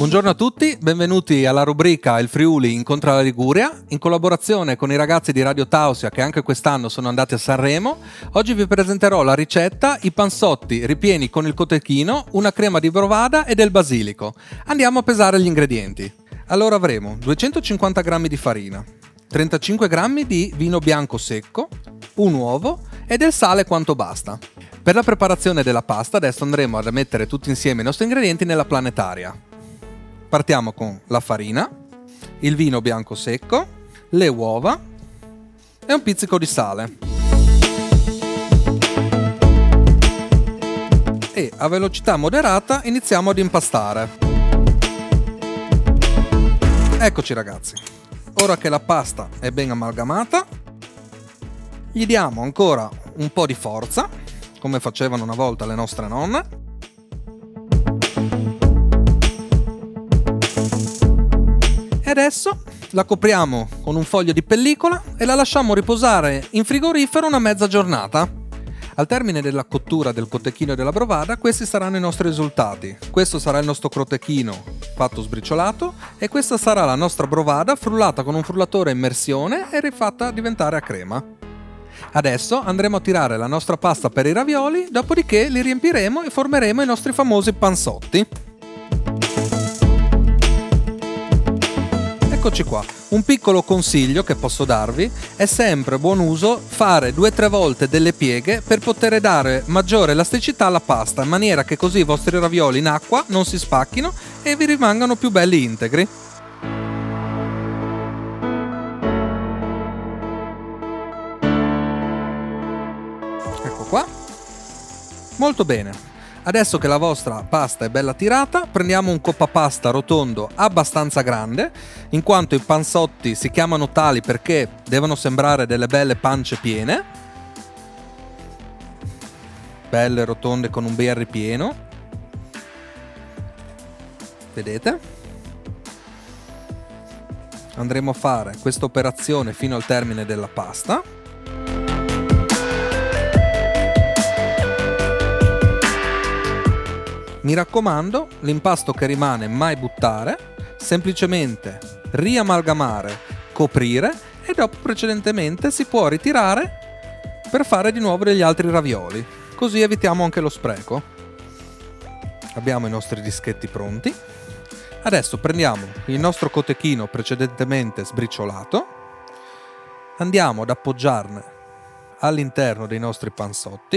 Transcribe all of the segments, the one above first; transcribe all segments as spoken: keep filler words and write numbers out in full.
Buongiorno a tutti, benvenuti alla rubrica Il Friuli incontra la Liguria. In collaborazione con i ragazzi di Radio Tausia che anche quest'anno sono andati a Sanremo, oggi vi presenterò la ricetta i panzotti ripieni con il cotechino, una crema di brovada e del basilico. Andiamo a pesare gli ingredienti. Allora avremo duecentocinquanta grammi di farina, trentacinque grammi di vino bianco secco, un uovo e del sale quanto basta. Per la preparazione della pasta adesso andremo a mettere tutti insieme i nostri ingredienti nella planetaria. Partiamo con la farina, il vino bianco secco, le uova e un pizzico di sale. E a velocità moderata iniziamo ad impastare. Eccoci ragazzi, ora che la pasta è ben amalgamata, gli diamo ancora un po' di forza, come facevano una volta le nostre nonne. E adesso la copriamo con un foglio di pellicola e la lasciamo riposare in frigorifero una mezza giornata. Al termine della cottura del cotechino e della brovada, questi saranno i nostri risultati. Questo sarà il nostro cotechino fatto sbriciolato e questa sarà la nostra brovada frullata con un frullatore a immersione e rifatta diventare a crema. Adesso andremo a tirare la nostra pasta per i ravioli, dopodiché li riempiremo e formeremo i nostri famosi panzotti. Eccoci qua, un piccolo consiglio che posso darvi: è sempre buon uso fare due o tre volte delle pieghe per poter dare maggiore elasticità alla pasta, in maniera che così i vostri ravioli in acqua non si spacchino e vi rimangano più belli integri. Ecco qua, molto bene. Adesso che la vostra pasta è bella tirata, prendiamo un coppapasta rotondo abbastanza grande, in quanto i panzotti si chiamano tali perché devono sembrare delle belle pance piene, belle rotonde con un bel ripieno, vedete? Andremo a fare questa operazione fino al termine della pasta. Mi raccomando, l'impasto che rimane mai buttare, semplicemente riamalgamare, coprire e dopo precedentemente si può ritirare per fare di nuovo degli altri ravioli, così evitiamo anche lo spreco. Abbiamo i nostri dischetti pronti. Adesso prendiamo il nostro cotechino precedentemente sbriciolato, andiamo ad appoggiarne all'interno dei nostri panzotti.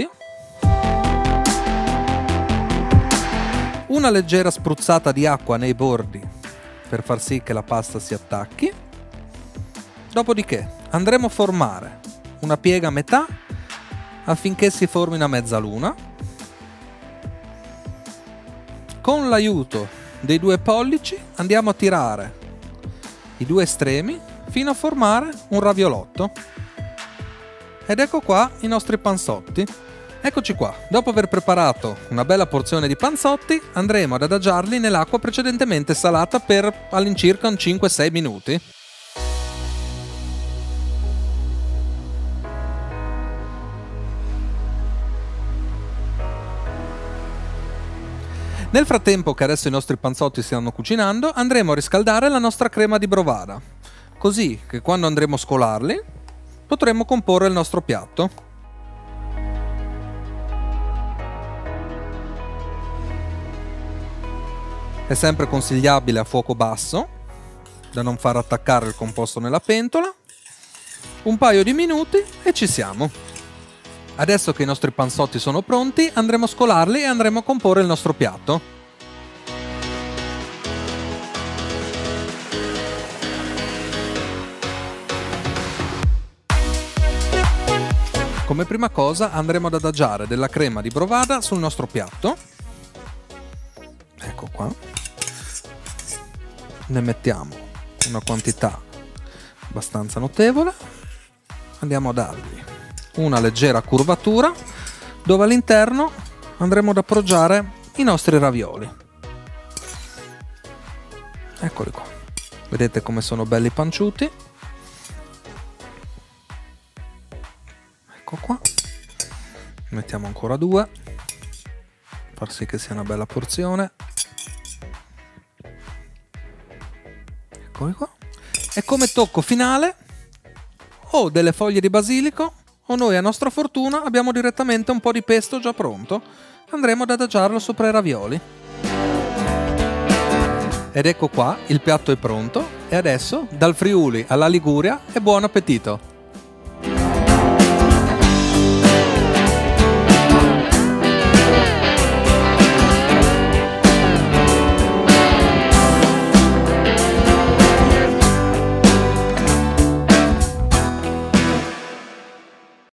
Una leggera spruzzata di acqua nei bordi per far sì che la pasta si attacchi. Dopodiché andremo a formare una piega a metà affinché si formi una mezzaluna. Con l'aiuto dei due pollici andiamo a tirare i due estremi fino a formare un raviolotto. Ed ecco qua i nostri panzotti. Eccoci qua, dopo aver preparato una bella porzione di panzotti andremo ad adagiarli nell'acqua precedentemente salata per all'incirca un cinque sei minuti. Nel frattempo che adesso i nostri panzotti stiano cucinando andremo a riscaldare la nostra crema di brovada, così che quando andremo a scolarli potremo comporre il nostro piatto. È sempre consigliabile a fuoco basso, da non far attaccare il composto nella pentola. Un paio di minuti e ci siamo. Adesso che i nostri panzotti sono pronti, andremo a scolarli e andremo a comporre il nostro piatto. Come prima cosa andremo ad adagiare della crema di brovada sul nostro piatto. Ecco qua. Ne mettiamo una quantità abbastanza notevole, andiamo a dargli una leggera curvatura dove all'interno andremo ad appoggiare i nostri ravioli. Eccoli qua, vedete come sono belli panciuti. Ecco qua, mettiamo ancora due, far sì che sia una bella porzione. Eccoli qua. E come tocco finale o delle foglie di basilico o noi a nostra fortuna abbiamo direttamente un po' di pesto già pronto. Andremo ad adagiarlo sopra i ravioli. Ed ecco qua, il piatto è pronto e adesso dal Friuli alla Liguria e buon appetito!